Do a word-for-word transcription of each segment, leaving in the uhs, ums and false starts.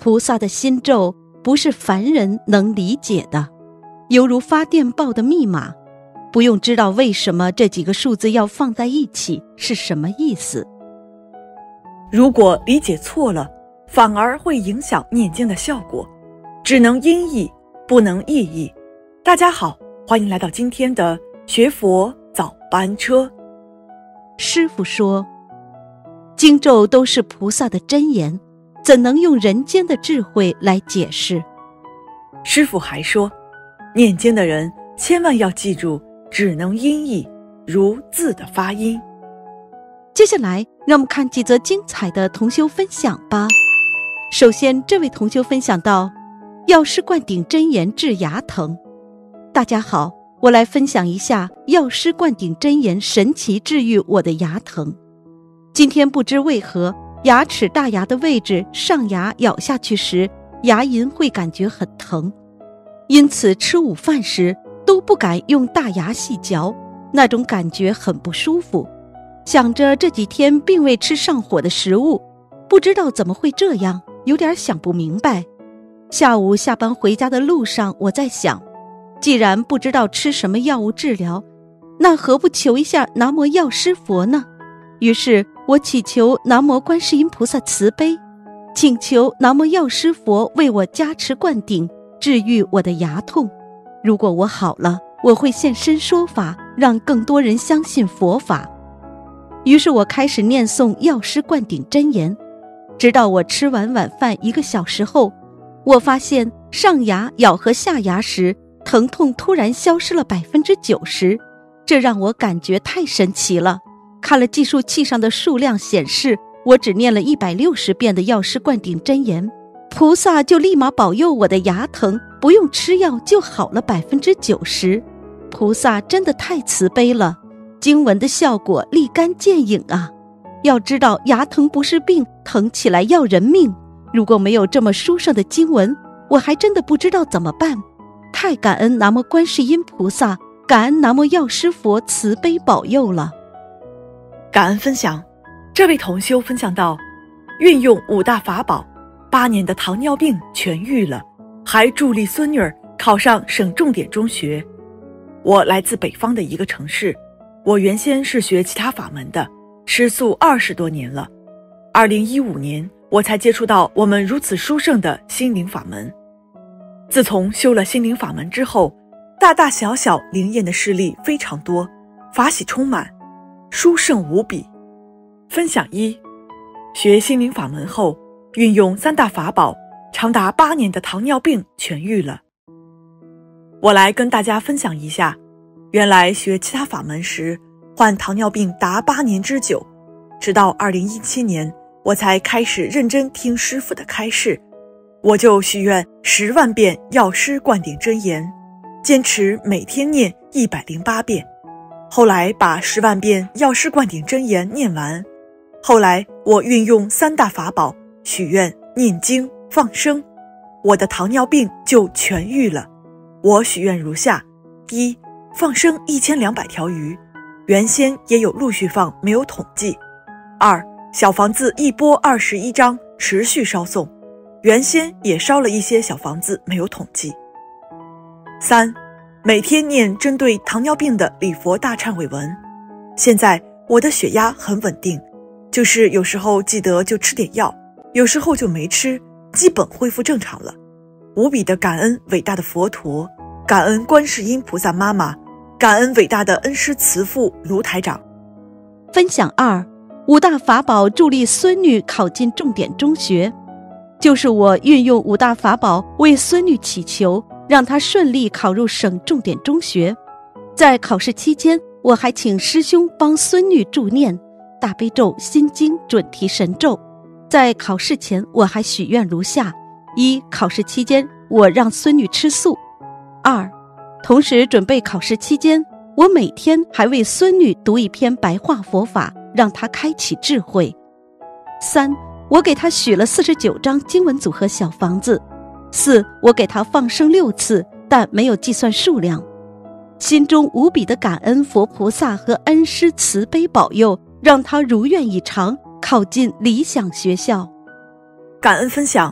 菩萨的心咒不是凡人能理解的，犹如发电报的密码，不用知道为什么这几个数字要放在一起是什么意思。 如果理解错了，反而会影响念经的效果，只能音译，不能意译。大家好，欢迎来到今天的学佛早班车。 师父说，经咒都是菩萨的真言，怎能用人间的智慧来解释？ 师父还说，念经的人千万要记住，只能音译，如字的发音。 接下来让我们看几则精彩的同修分享吧。首先，这位同修分享到，药师灌顶真言治牙疼。大家好，我来分享一下药师灌顶真言神奇治愈我的牙疼。今天不知为何，牙齿大牙的位置上牙咬下去时，牙龈会感觉很疼，因此吃午饭时都不敢用大牙细嚼，那种感觉很不舒服。想着这几天并未吃上火的食物，不知道怎么会这样，有点想不明白。下午下班回家的路上，我在想，既然不知道吃什么药物治疗，那何不求一下南无药师佛呢？于是我祈求南无观世音菩萨慈悲，请求南无药师佛为我加持灌顶，治愈我的牙痛。如果我好了，我会现身说法，让更多人相信佛法。于是我开始念诵药师灌顶真言，直到我吃完晚饭一个小时后，我发现上牙咬合下牙时，疼痛突然消失了 百分之九十， 这让我感觉太神奇了。看了计数器上的数量显示，我只念了一百六十遍的药师灌顶真言，菩萨就立马保佑我的牙疼不用吃药就好了 百分之九十。 菩萨真的太慈悲了，经文的效果立竿见影啊！要知道牙疼不是病，疼起来要人命。如果没有这么殊胜的经文，我还真的不知道怎么办。太感恩南无观世音菩萨，感恩南无药师佛慈悲保佑了。 感恩分享，这位同修分享到，运用五大法宝，八年的糖尿病痊愈了，还助力孙女儿考上省重点中学。我来自北方的一个城市，我原先是学其他法门的，吃素二十多年了。二零一五年我才接触到我们如此殊胜的心灵法门。自从修了心灵法门之后，大大小小灵验的事例非常多，法喜充满，殊胜无比。分享一，学心灵法门后，运用三大法宝，长达八年的糖尿病痊愈了。我来跟大家分享一下，原来学其他法门时，患糖尿病达八年之久，直到二零一七年，我才开始认真听师父的开示，我就许愿十万遍药师灌顶真言，坚持每天念一百零八遍。后来把十万遍药师灌顶真言念完，后来我运用三大法宝许愿念经放生，我的糖尿病就痊愈了。我许愿如下：一、放生一千两百条鱼，原先也有陆续放，没有统计。二、小房子一波二十一张，持续烧送，原先也烧了一些小房子，没有统计。三、每天念针对糖尿病的礼佛大忏悔文，现在我的血压很稳定，就是有时候记得就吃点药，有时候就没吃，基本恢复正常了。无比的感恩伟大的佛陀，感恩观世音菩萨妈妈，感恩伟大的恩师慈父卢台长。 分享二，五大法宝助力孙女考进重点中学。就是我运用五大法宝为孙女祈求，让她顺利考入省重点中学。在考试期间，我还请师兄帮孙女助念大悲咒、心经、准提神咒。在考试前，我还许愿如下：一、考试期间我让孙女吃素；二、同时准备考试期间，我每天还为孙女读一篇白话佛法，让她开启智慧；三、我给她许了四十九张经文组合小房子；四、我给她放生六次，但没有计算数量。心中无比的感恩佛菩萨和恩师慈悲保佑，让她如愿以偿，考进理想学校。 感恩分享，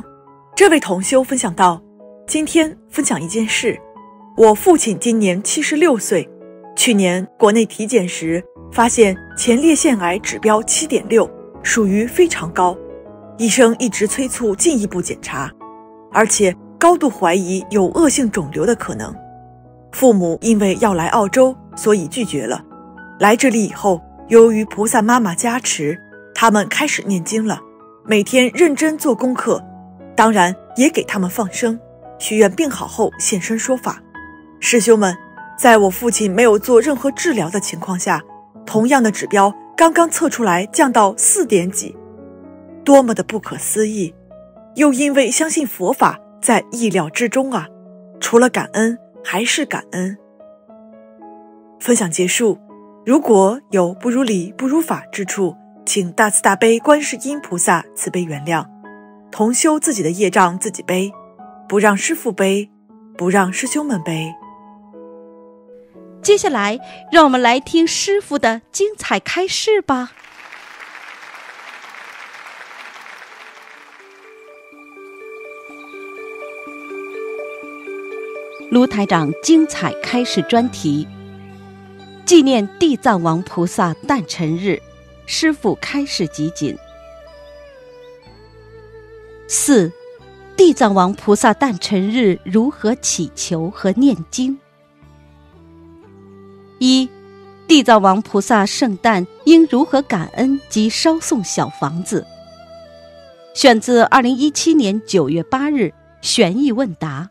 这位同修分享到，今天分享一件事，我父亲今年七十六岁，去年国内体检时发现前列腺癌指标 七点六， 属于非常高，医生一直催促进一步检查，而且高度怀疑有恶性肿瘤的可能。父母因为要来澳洲，所以拒绝了。来这里以后，由于菩萨妈妈加持，他们开始念经了，每天认真做功课，当然也给他们放生，许愿病好后现身说法。师兄们，在我父亲没有做任何治疗的情况下，同样的指标刚刚测出来降到四点几，多么的不可思议！又因为相信佛法，在意料之中啊，除了感恩还是感恩。分享结束，如果有不如理不如法之处，请大慈大悲观世音菩萨慈悲原谅。同修自己的业障自己背，不让师父背，不让师兄们背。 接下来让我们来听师父的精彩开示吧。卢台长精彩开示专题，纪念地藏王菩萨诞辰日，师父开示集锦。四、地藏王菩萨诞辰日如何祈求和念经？一、地藏王菩萨圣诞应如何感恩及烧送小房子？选自二零一七年九月八日悬疑问答。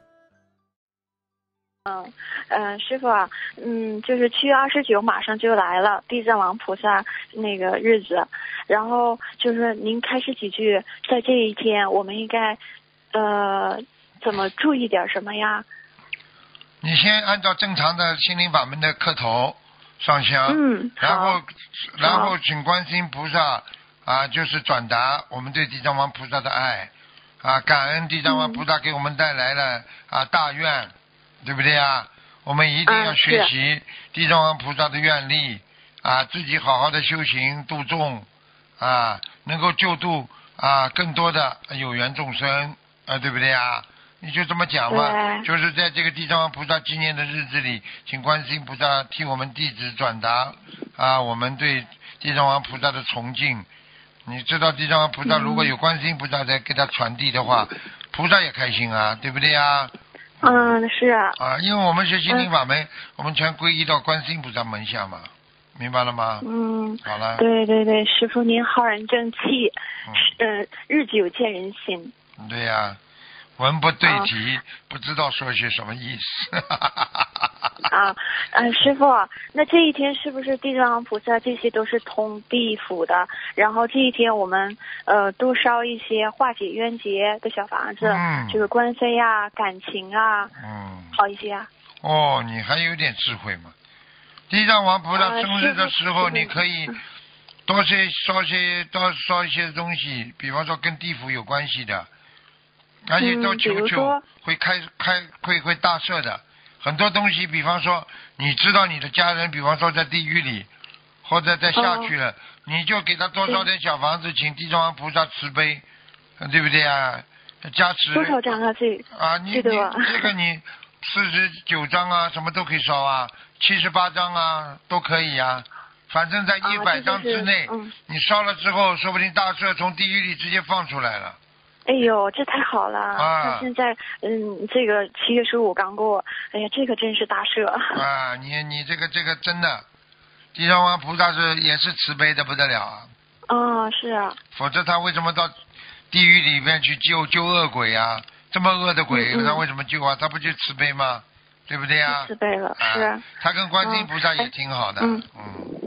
嗯，呃，师傅啊，嗯，就是七月二十九马上就来了，地藏王菩萨那个日子，然后就是您开始几句，在这一天我们应该，呃，怎么注意点什么呀？ 你先按照正常的心灵法门的磕头上香， 嗯， 然后然后请观世音菩萨啊，就是转达我们对地藏王菩萨的爱啊，感恩地藏王菩萨给我们带来了、嗯、啊大愿。对不对啊？我们一定要学习地藏王菩萨的愿力、嗯、啊，自己好好的修行度众啊，能够救度啊更多的有缘众生啊，对不对啊？你就这么讲嘛，就是在这个地藏王菩萨纪念的日子里，请观世音菩萨替我们弟子转达啊我们对地藏王菩萨的崇敬。你知道地藏王菩萨如果有观世音菩萨在给他传递的话、嗯、菩萨也开心啊，对不对啊？ 嗯，是啊。 啊，因为我们是心灵法门、嗯，我们全皈依到观世音菩萨门下嘛，明白了吗？ 嗯， 好了。对对对，师父您浩然正气，嗯，呃，日久见人心。 对呀、啊，文不对题、啊，不知道说些什么意思。 啊，呃，师父，那这一天是不是地藏王菩萨这些都是通地府的？然后这一天我们呃多烧一些化解冤结的小房子，嗯，就是官非啊、感情啊，嗯，好一些啊。 哦，你还有点智慧嘛！地藏王菩萨生日的时候，你可以多些烧些多烧一些东西，比方说跟地府有关系的，而且多求求会开开会会大赦的。很多东西，比方说你知道你的家人，比方说在地狱里或者在下去了、哦、你就给他多烧点小房子，请地藏王菩萨慈悲，对不对啊？加持多少张啊？这啊，你你这个你四十九张啊，什么都可以烧啊，七十八张啊都可以啊，反正在一百张之内、啊嗯、你烧了之后，说不定大赦从地狱里直接放出来了。 哎呦，这太好了！啊，现在嗯，这个七月十五刚过，哎呀，这个真是大赦啊！你你这个这个真的，地藏王菩萨是也是慈悲的不得了啊！ 啊，是啊。否则他为什么到地狱里面去救救恶鬼啊？这么恶的鬼，嗯嗯他为什么救啊？他不就慈悲吗？对不对啊？ 慈悲了，啊、是、啊。 他跟观世音菩萨也挺好的。嗯。嗯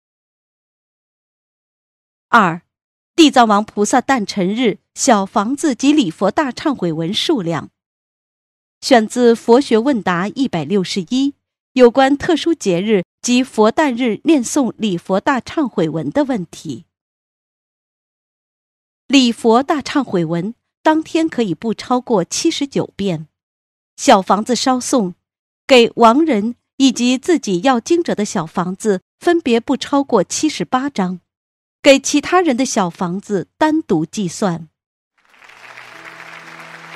二。地藏王菩萨诞辰日小房子及礼佛大忏悔文数量，选自佛学问答一百六十一，有关特殊节日及佛诞日念诵礼佛大忏悔文的问题。礼佛大忏悔文当天可以不超过七十九遍，小房子烧送给亡人以及自己要经者的小房子分别不超过七十八张。给其他人的小房子单独计算。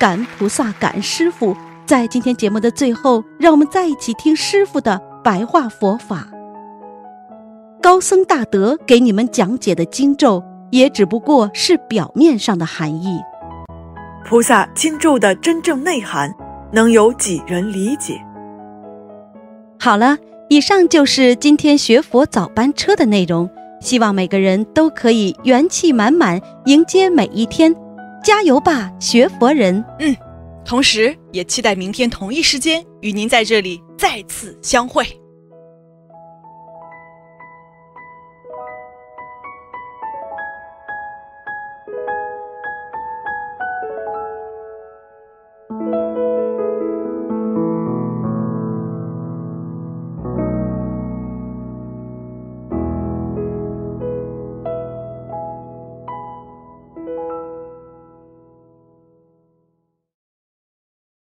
感恩菩萨，感恩师父。在今天节目的最后，让我们再一起听师父的白话佛法。高僧大德给你们讲解的经咒，也只不过是表面上的含义。 菩萨经咒的真正内涵，能有几人理解？ 好了，以上就是今天学佛早班车的内容，希望每个人都可以元气满满迎接每一天，加油吧，学佛人！ 嗯，同时也期待明天同一时间与您在这里再次相会。